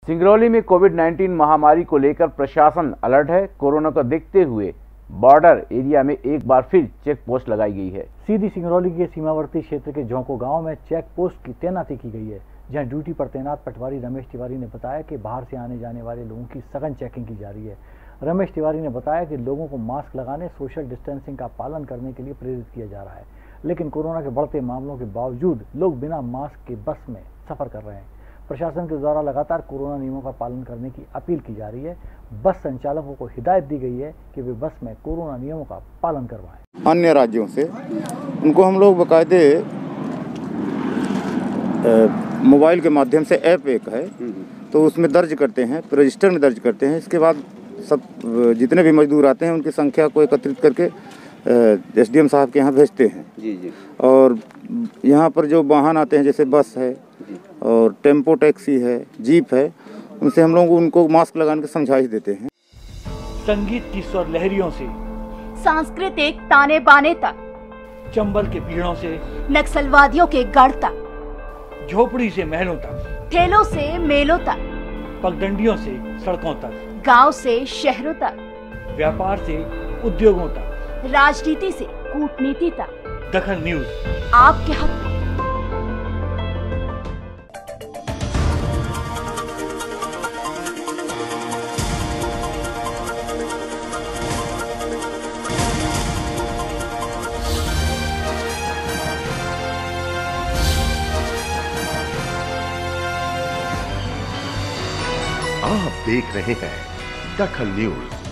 सिंगरौली में कोविड-19 महामारी को लेकर प्रशासन अलर्ट है। कोरोना को देखते हुए बॉर्डर एरिया में एक बार फिर चेक पोस्ट लगाई गई है। सीधी सिंगरौली के सीमावर्ती क्षेत्र के झोंको गांव में चेक पोस्ट की तैनाती की गई है, जहां ड्यूटी पर तैनात पटवारी रमेश तिवारी ने बताया कि बाहर से आने जाने वाले लोगों की सघन चेकिंग की जा रही है। रमेश तिवारी ने बताया कि लोगों को मास्क लगाने, सोशल डिस्टेंसिंग का पालन करने के लिए प्रेरित किया जा रहा है, लेकिन कोरोना के बढ़ते मामलों के बावजूद लोग बिना मास्क के बस में सफर कर रहे हैं। प्रशासन के द्वारा लगातार कोरोना नियमों का पालन करने की अपील की जा रही है। बस संचालकों को हिदायत दी गई है कि वे बस में कोरोना नियमों का पालन करवाएं। अन्य राज्यों से उनको हम लोग बाकायदे मोबाइल के माध्यम से ऐप एक है, तो उसमें दर्ज करते हैं, रजिस्टर में दर्ज करते हैं। इसके बाद सब जितने भी मजदूर आते हैं उनकी संख्या को एकत्रित करके एसडीएम साहब के यहाँ भेजते हैं। जी। और यहाँ पर जो वाहन आते हैं, जैसे बस है और टेम्पो टैक्सी है, जीप है, उनसे हम लोग उनको मास्क लगाने की समझाइश देते हैं। संगीत की स्वर लहरियों से सांस्कृतिक ताने बाने तक, चंबल के पीड़ों से नक्सलवादियों के गढ़ तक, झोपड़ी से महलों तक, ठेलों से मेलों तक, पगडंडियों से सड़कों तक, गांव से शहरों तक, व्यापार से उद्योगों तक, राजनीति से कूटनीति तक, दखल न्यूज आपके हक में। आप देख रहे हैं दखल न्यूज।